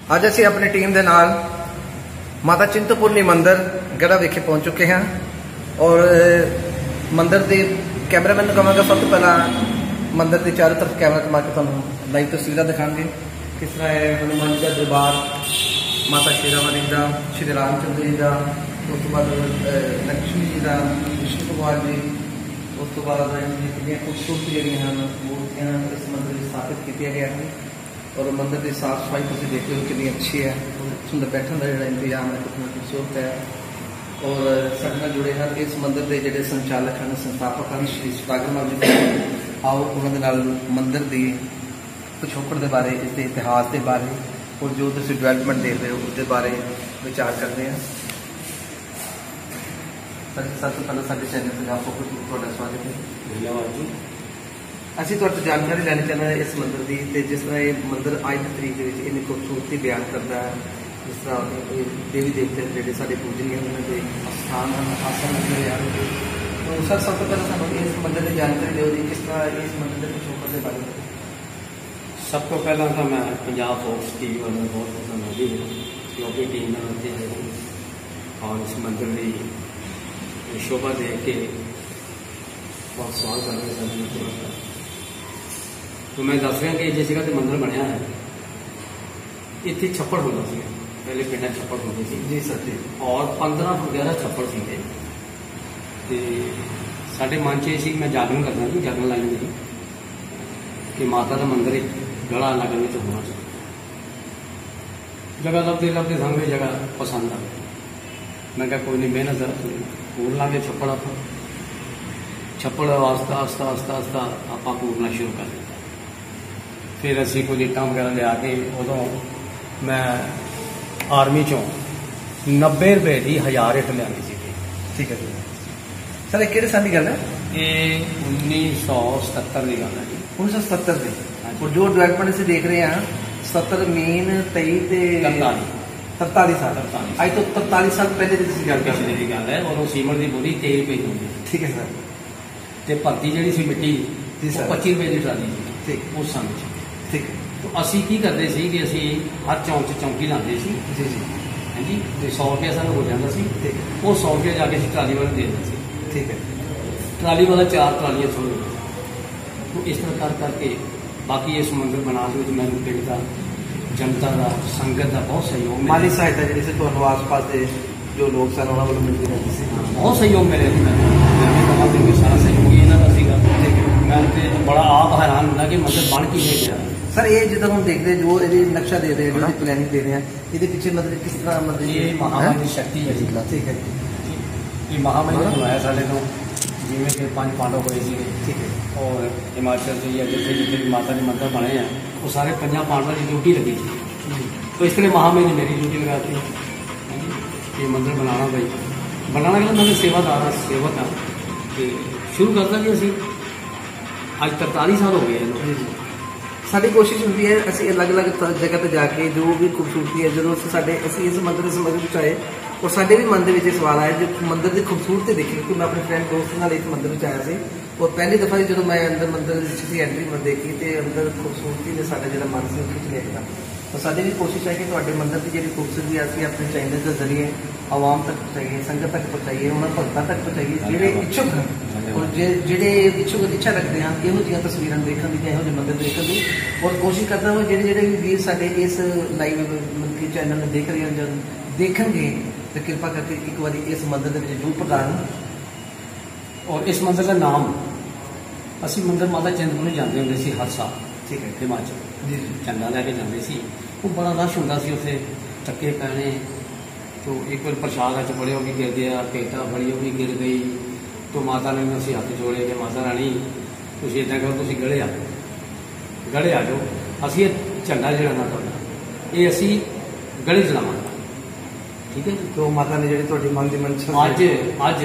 ਅੱਜ ਅਸੀਂ ਆਪਣੀ ਟੀਮ ਦੇ ਨਾਲ ਮਾਤਾ ਚਿੰਤਪੁਰਨੀ ਮੰਦਿਰ ਗੜਾ ਵਿਖੇ ਪਹੁੰਚ ਚੁੱਕੇ ਹਾਂ ਔਰ ਮੰਦਿਰ ਦੇ ਕੈਮਰਾਮੈਨ ਨੂੰ ਕਹਾਂਗਾ ਸਭ ਤੋਂ ਪਹਿਲਾਂ ਮੰਦਿਰ ਦੇ ਚਾरों तरफ कैमरा घुमा के ਤੁਹਾਨੂੰ ਲਾਈਵ ਤਸਵੀਰਾਂ ਦਿਖਾਣਗੇ किस तरह है हनुमान जी का दरबार, माता शेरावाली का, श्री रामचंद्र जी का, उस तो बाद लक्ष्मी जी का, विष्णु भगवान जी, उस तो बाद कितनी खूबसूरत जी मूर्तियां इस मंदिर में स्थापित किया गया है और मंदिर की साफ सफाई तुम देख लो कितनी अच्छी है। सुंदर बैठने का जो इंतजाम है कितना खूबसूरत है और साथ जुड़े हैं इस मंदिर के जोड़े संचालक हैं संस्थापक हैं श्री सुदागर माल जी। आओ उन्होंने मंदिर की पिछोकड़ के बारे, इसके इतिहास के बारे और जो तुम डिवेलपमेंट देख रहे हो उसके बारे विचार करते हैं। सब तो पहले साढ़े चैनल पंजाब फोकस थोड़ा स्वागत है। धन्यवाद जी। ਅਸੀਂ ਤੁਹਾਡੇ ਤੋਂ ਜਾਣਕਾਰੀ ਲੈਣੀ ਚਾਹੁੰਦੇ ਹਾਂ ਇਸ ਮੰਦਿਰ ਦੀ ਤੇ ਜਿਸ ਤਰ੍ਹਾਂ ਇਹ ਮੰਦਿਰ ਅੱਜ ਦੀ ਤਰੀਕ ਦੇ ਵਿੱਚ ਇੰਨੀ ਖੂਬਸੂਰਤੀ ਬਿਆਨ ਕਰਦਾ ਹੈ। ਜਿਸ ਤਰ੍ਹਾਂ ਦੇਵੀ ਦੇਵਤੇ ਜਿਹੜੇ ਸਾਡੇ ਪੂਜਨੀਏ ਉਹਨਾਂ ਦੇ ਸਥਾਨ ਹਨ, ਆਸਣ ਜਿਹੜੇ ਹਨ। तो सर सब तो पहले सानू इस मंदिर की जानकारी दो जी, किस तरह इस मंदिर के पिछोकड़ के बारे में। सब तो पहला तो मैं पंजाब फोक्स टीवी वालों को बहुत धन्यवादी हूँ क्योंकि टीम में होते हैं और इस मंदिर की शोभा देख के बहुत सवाल कर रहे हैं। तो मैं दस रहा कि जिस जगह मंदिर बनया है इतने छप्पड़ होता सी, पहले पिंड छप्पड़ होते थे जी सर जी, और 15-11 छप्पड़ थे। तो साढ़े मन च मैं जागरण करना जी, जागरण लाई मेरी कि माता का मंदिर गड़ा अलग में तो होना चाहिए। जगह लभते लभते सामने जगह पसंद आ गई। मैं क्या कोई नहीं मेहनत पूर लागे छप्पड़ आप छप्पड़ आस्ता आस्ता आस्ता आस्ता आप पूरना शुरू कर दिया। फिर असी कुछ इट्टां वगैरह लिया के उदों मैं आर्मी चों 90 रुपए की 1000 इट लिया सी। ठीक है जी। सर ये किहड़े साल की गल है? ये 1977 की गल है जी। 1977 की। और जो डेवलपमेंट असीं देख रहे हैं 70 मेन 23 43 साल अज तो 43 साल पहले की गल है और वो सीमेंट की बोरी 23 रुपए की होंगी। ठीक है सर। तो भर्ती जी सी मिट्टी जी सर 25 रुपए की ट्राली थी। ठीक उस समय ठीक। तो असी की करते सी कि असी हर चौंक च चौंकी लाते सी जी जी है जी। तो 100 रुपया सानू हो जाता सी। ठीक। वो 100 रुपया जाके असी ट्राली वाले दे देते सी। ठीक है। ट्राली वाला 4 ट्रालियां छोड़ तो इस तरह कर करके बाकी इस मंदिर बनाने में मैंने पिंड का जनता का संगत का बहुत सहयोग माली सहायता जी तो आस पास के जो लोग सन उन्होंने मिलती रहती से बहुत सहयोग मिले। मैं सारा सहयोग ही इन्हों का सीगा। मैं तो बड़ा आप हैरान होना कि मंदिर बन की नहीं गया। सर ये जिदा हम देखते हैं जो ये नक्शा दे रहे हैं जो प्लानिंग दे रहे हैं ये पीछे मतलब किस तरह मतलब ये महामाई की शक्ति है जी। ठीक है। ये महामाई ने बुलाया साढ़े तो जिमें कि 5 पांडव हुए थे। ठीक है। और हिमाचल से या जितने जितने भी माता के मंदिर बने हैं वो सारे 5 पांडवों की ड्यूटी लगी थी। तो इसलिए महामाई ने मेरी ड्यूटी लगा दी ये मंदिर बनाना भाई बनाना के मैं सेवादार सेवक हाँ कि शुरू करता कि असी अज 43 साल हो गए हैं। साडी कोशिश होती है असी अलग अलग जगह पर जाके जो भी खूबसूरती है जो असी इस मंदिर आए और साढ़े भी मन के सवाल आया जो मंदिर की खूबसूरती देखी क्योंकि मैं अपने फ्रेंड दोस्त नाल इस मंदिर आया से और पहली दफा जो मैं अंदर मंदिर की एंट्री में देखी तो अंदर खूबसूरती ने साडा जो मन से खिंच लिया। तो साड़ी भी कोशिश है कि तुहाडे मंदिर की जी खूबसूरती असी अपने चैनल के जरिए आवाम तक पहुँचाइए, संगत तक पहुँचाइए, उन्होंने भगतों तक पहुँचाइए जोड़े इच्छुक हैं और जोड़े इच्छुक इच्छा रखते हैं इहो जिहियां तस्वीरां देखने की इहो जिहे मंदिर देखने की और कोशिश करता हूँ जोड़े जोड़े भी वीर साडे इस लाइव मतलब कि चैनल में देख रहे हैं जब देखणगे तो कृपा करके एक बार इस मंदिर के जरूर प्रधान। और इस मंदिर का नाम असी मंदिर माता चिंतपुर्नी जाते होंगे सी हर साल। ठीक है। हिमाचल जी झंडा लैके जाते सी वो बड़ा रश होंदा सी उत्थे टक्के पैने। तो एक बार प्रसाद अच बड़े भी गिर गया पेटा बड़ी भी गिर गई तो माता ने असी हाथ जोड़े कि माता रानी तुम इदा करो तुम गड़े आ जाओ असी झंडा जो ना करना ये असी गड़े चलावांगे। ठीक है जी। तो माता ने जी मन की मंशा अज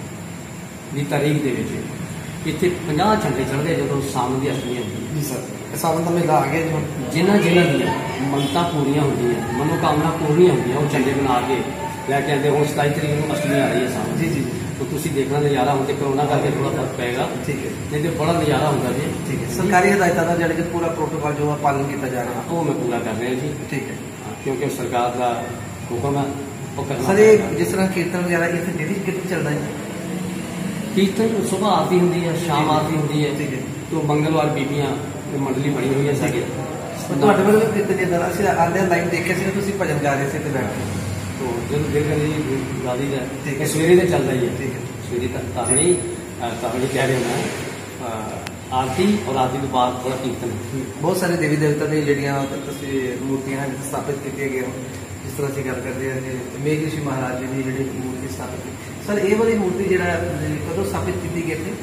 की तारीख के इतने 50 झंडे चढ़ते जो सावन की अष्टमी होती जी सर सावन का मेला आ गया जिन्होंने जिन्हों मनता पूरियां होंगी मनोकामना पूरियां होंगी वो झंडे बना के लैके आते हूँ 27 तरीक को अष्टमी आ रही है सावन। जी जी। तो तुम देखना नज़ारा होते कोरोना करके थोड़ा फर्क पेगा। ठीक है। नहीं तो बड़ा नज़ारा होगा जी। ठीक है। सरकारी हिदायतों का जो पूरा प्रोटोकॉल जो पालन किया जा रहा है वो मैं पूरा कर रहा जी। ठीक है। क्योंकि सरकार का हुक्म है वो करना सर ये पड़ेगा। जिस तरह कीर्तन वगैरह इतने डेली कीर्तन चलता है? कीर्तन सुबह आरती होंगी है, शाम आरती होंगी है, ठीक है। तो मंगलवार बीबियां मंडली बनी हुई है साड़ी। ਤੁਹਾਡੇ ਵੱਲੋਂ ਕੀਰਤਨ ਜਿੱਦਾਂ ਅਸੀਂ ਆਂਦੇ ਲਾਈਵ ਦੇਖਿਆ ਸੀ ਤੁਸੀਂ ਭਜਨ ਗਾ ਰਹੇ ਸੀ ਤੇ ਬੈਠ ਕੇ। तो जब दिल करी गादी ठीक जाए है। सवेरे तो चलता ही है, ठीक है। सवेरे तक कहानी कह रहे होना आरती और आरती के बाद थोड़ा कीर्तन। ਬਹੁਤ ਸਾਰੇ ਦੇਵੀ ਦੇਵਤਾ ਦੀਆਂ ਜਿਹੜੀਆਂ ਤੁਸੀਂ ਮੂਰਤੀਆਂ ਹਨ ਸਥਾਪਿਤ ਕੀਤੀਆਂ ਗਈਆਂ ਜਿਸ ਤਰ੍ਹਾਂ ਅਸੀਂ ਗੱਲ ਕਰਦੇ ਹਾਂ ਜੀ ਮੇਘ ਰਿਸ਼ੀ ਮਹਾਰਾਜ ਜੀ ਦੀ ਜਿਹੜੀ ਮੂਰਤੀ ਸਥਾਪਿਤ ਕੀਤੀ ਸਰ ਇਹ ਵਾਲੀ ਮੂਰਤੀ ਜਿਹੜਾ ਕਦੋਂ ਸਥਾਪਿਤ ਕੀਤੀ ਗਈ ਇੱਥੇ?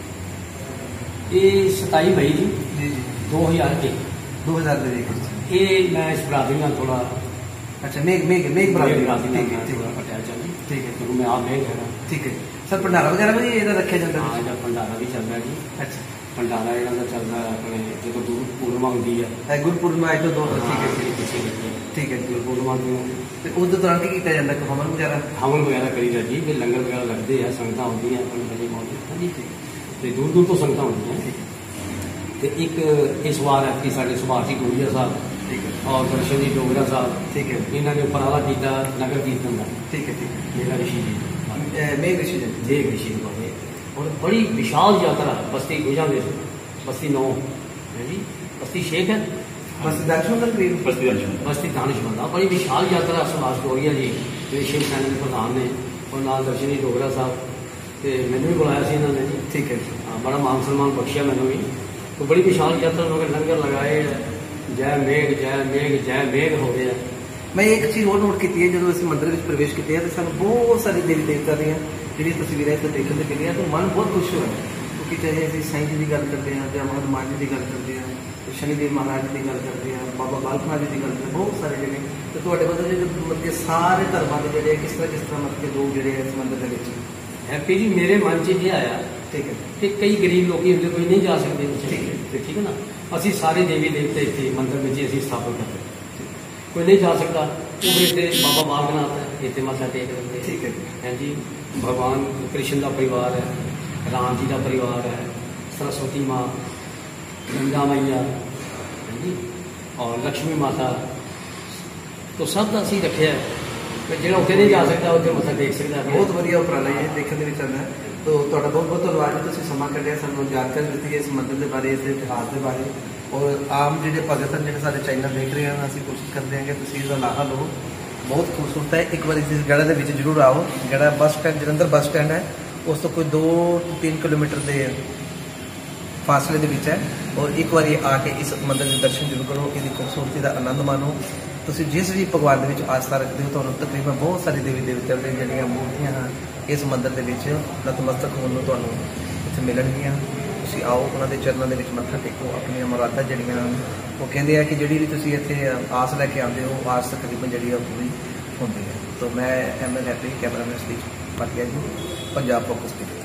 ये 27 मई जी ਜੀ ਜੀ 2001 2000 ਦੇ ਵਿੱਚ। ये मैं इस बरादरी में थोड़ा ਅੱਛਾ ਮੇघ ਬਰਾਦਰੀ बरादरी में ਠੀਕ ਹੈ थोड़ा पटिया चली, ठीक है। क्योंकि मैं आप मेघ है ना। ਠੀਕ ਹੈ ਸਰ ਭੰਡਾਰਾ ਵਗੈਰਾ ਵੀ ਇਹਦਾ ਰੱਖਿਆ ਜਾਂਦਾ हाँ ਹੈ? जब भंडारा भी चल रहा है जी, ਅੱਛਾ भंडारा इन्हों का चल रहा है अपने जो दूर पूर्णिमा होंगी है। ਇਹ ਗੁਰਪੁਰਬ ਅੱਜ ਤੋਂ ਦੋ ਠੀਕ ਹੈ हाँ, पीछे लगी है। ਠੀਕ ਹੈ ਜੀ। जो पूर्णिमा को ਤੇ ਉਸ ਦੇ ਦੌਰਾਨ ਕੀ ਕੀਤਾ ਜਾਂਦਾ ਹੈ ਹਵਨ ਵਗੈਰਾ? हवन वगैरह करी जाती है, फिर लंगर वगैरह लगते हैं, संगत होती हैं अपनी बड़ी मौजूद है जी। तो दूर दूर तो संगत होती हैं। तो एक इस बार है कि साढ़े सुभाष जी गोरिया साहब ਠੀਕ ਹੈ और दर्शन जी डोगरा साहब ਠੀਕ ਹੈ इन्होंने उपराला किया नगर कीर्तन का ਠੀਕ ਹੈ ਠੀਕ ਹੈ मेरा ऋषि जी ਮੇघ ਰਿਸ਼ੀ ਜੀ देव ऋषि जी बने और बड़ी विशाल यात्रा बस्ती गुजा में बस्ती 9 है जी, बस्ती शेख है, ਬਸ ਦਰਸ਼ਨ ਦਾ ਕਰੀਬ बस्ती दानिश बंदा, बड़ी विशाल यात्रा सुभाष गोरिया जी जो शिव सैनिक के प्रधान ने और नाल दर्शन जी डोगरा साहब तो मैंने भी बुलाया सी इन्होंने जी। ਠੀਕ है हाँ, बड़ा मान सम्मान बख्शिया मैंने भी। तो बड़ी विशाल यात्रा उन्होंने लंगर लगाए, जय मेघ जय मेघ हो गया। ਮੈਂ ਇੱਕ ਚੀਜ਼ ਹੋਰ ਨੋਟ ਕੀਤੀ ਹੈ ਜਦੋਂ ਅਸੀਂ ਮੰਦਿਰ ਵਿੱਚ ਪ੍ਰਵੇਸ਼ ਕੀਤਾ ਹੈ ਤੇ ਸਾਨੂੰ ਬਹੁਤ ਸਾਰੇ ਦੇਵੀ ਦੇਵਤਾ ਦੀਆਂ ਜਿਹੜੀਆਂ ਤਸਵੀਰਾਂ ਇੱਥੇ ਦੇਖਣ ਨੂੰ ਮਿਲੀਆਂ ਤਾਂ ਮਨ ਬਹੁਤ ਖੁਸ਼ ਹੋਇਆ ਕਿਉਂਕਿ ਚਾਹੇ ਅਸੀਂ ਸਾਈਂ ਜੀ ਦੀ ਗੱਲ ਕਰਦੇ ਹਾਂ ਜਾਂ ਹਨੂੰਮਾਨ ਜੀ ਦੀ ਗੱਲ ਕਰਦੇ ਹਾਂ ਸ਼ਨੀਦੇਵ ਮਹਾਰਾਜ ਜੀ ਦੀ ਗੱਲ ਕਰਦੇ ਹਾਂ ਬਾਬਾ ਬਾਲਕ ਨਾਥ ਜੀ ਦੀ ਗੱਲ ਕਰਦੇ ਹਾਂ ਬਹੁਤ ਸਾਰੇ ਜਿਹੜੇ ਤੇ ਤੁਹਾਡੇ ਵੱਲੋਂ ਜਿਹੜੇ ਮਤਲਬ ਕਿ ਸਾਰੇ ਧਰਮਾਂ ਦੇ ਜਿਹੜੇ ਕਿਸ ਤਰ੍ਹਾਂ ਮਤਲਬ ਕਿ ਲੋਕ ਜਿਹੜੇ ਇਸ ਮੰਦਿਰ ਦੇ ਵਿੱਚ हैप्पी जी मेरे मन च ये आया ਠੀਕ ਹੈ कि कई गरीब लोग होंगे कोई नहीं जा सकते ठीक है। ठीक है ना, असि सारे देवी देवते इतने मंदिर में असी स्थापित करते, कोई नहीं जा सकता वो इतने बाबा बालकनाथ है इतने मत्था टेक लेंगे। ठीक है है जी, भगवान कृष्ण का परिवार है, राम जी का परिवार है, सरस्वती माँ, गंगा मैया है जी और लक्ष्मी माता, तो सब का असी रखे है ਜਿਹੜਾ ਉੱਥੇ ਨਹੀਂ ਜਾ ਸਕਦਾ ਉੱਥੇ ਮੱਥਾ ਟੇਕ ਸਕਦਾ। ਬਹੁਤ ਵਧੀਆ ਉਪਰਾਲਾ ਇਹ ਦੇਖਣ ਦੇ ਵਿੱਚ ਆਉਂਦਾ ਹੈ। ਤੋ ਤੁਹਾਡਾ ਬਹੁਤ ਬਹੁਤ ਧੰਨਵਾਦ ਜੀ ਤੁਸੀਂ ਸਮਾਂ ਕੱਢਿਆ ਸਾਨੂੰ ਜਾਣਕਾਰੀ ਦਿੱਤੀ ਹੈ ਇਸ ਮੰਦਿਰ ਦੇ ਬਾਰੇ ਇਸ ਦੇ ਇਤਿਹਾਸ ਦੇ ਬਾਰੇ ਔਰ ਆਮ ਜਿਹੜੇ ਭਗਤ ਹਨ ਜਿਹੜੇ ਸਾਡੇ ਚੈਨਲ ਦੇਖ ਰਹੇ ਹਨ ਅਸੀਂ ਕੋਸ਼ਿਸ਼ ਕਰਦੇ ਹਾਂ ਕਿ ਤੁਸੀਂ ਇਹਦਾ ਲਾਹਾ ਲਓ। ਬਹੁਤ ਖੂਬਸੂਰਤ ਹੈ। ਇੱਕ ਵਾਰੀ ਇਸ ਗੜਾ ਦੇ ਵਿੱਚ ਜ਼ਰੂਰ ਆਓ। Garha bus stand Jalandhar bus stand ਹੈ ਉਸ ਤੋਂ ਕੋਈ 2-3 ਕਿਲੋਮੀਟਰ ਦੇ ਫਾਸਲੇ ਦੇ ਵਿੱਚ ਹੈ ਔਰ ਇੱਕ ਵਾਰੀ ਆ ਕੇ ਇਸ ਮੰਦਿਰ ਦੇ ਦਰਸ਼ਨ ਜ਼ਰੂਰ ਕਰੋ। ਇਹਦੀ ਖੂਬਸੂਰਤੀ ਦਾ ਆਨੰਦ ਮਾਣੋ। ਤੁਸੀਂ ਜਿਸ ਵੀ ਭਗਵਾਨ ਦੇ ਵਿੱਚ ਆਸਥਾ ਰੱਖਦੇ ਹੋ ਤੁਹਾਨੂੰ ਤਕਰੀਬਨ ਬਹੁਤ ਸਾਰੇ ਦੇਵੀ ਦੇਵਤਿਆਂ ਦੀਆਂ ਜਿਹੜੀਆਂ ਮੂਰਤੀਆਂ ਹਨ ਇਸ ਮੰਦਿਰ ਦੇ ਵਿੱਚ ਨਤਮਸਤਕ ਹੋਣ ਨੂੰ ਤੁਹਾਨੂੰ ਇੱਥੇ ਮਿਲਣਗੀਆਂ। ਤੁਸੀਂ ਆਓ ਉਹਨਾਂ ਦੇ ਚਰਨਾਂ ਦੇ ਵਿੱਚ ਮੱਥਾ ਟੇਕੋ। ਆਪਣੀਆਂ ਮੁਰਾਦਾਂ ਜਿਹੜੀਆਂ ਉਹ ਕਹਿੰਦੇ ਆ ਕਿ ਜਿਹੜੀ ਵੀ ਤੁਸੀਂ ਇੱਥੇ ਆਸ ਲੈ ਕੇ ਆਉਂਦੇ ਹੋ ਆਸ ਤਕਰੀਬਨ ਜਿਹੜੀ ਆ ਪੂਰੀ ਹੁੰਦੀ ਹੈ। ਤਾਂ ਮੈਂ ਐਮਐਲ ਹੈਪੀ ਕੈਮਰਾਮੈਨ ਸਟੀਚ ਪਾਟਿਆ ਜੀ, ਪੰਜਾਬ ਫੋਕਸ।